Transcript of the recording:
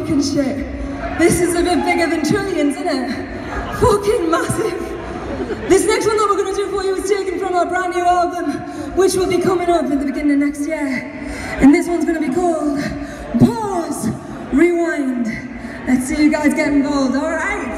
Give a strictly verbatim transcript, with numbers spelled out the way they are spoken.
fucking shit. This is a bit bigger than trillions, isn't it? Fucking massive. This next one that we're going to do for you is taken from our brand new album, which will be coming up at the beginning of next year. And this one's going to be called Pause, Rewind. Let's see you guys get involved, alright?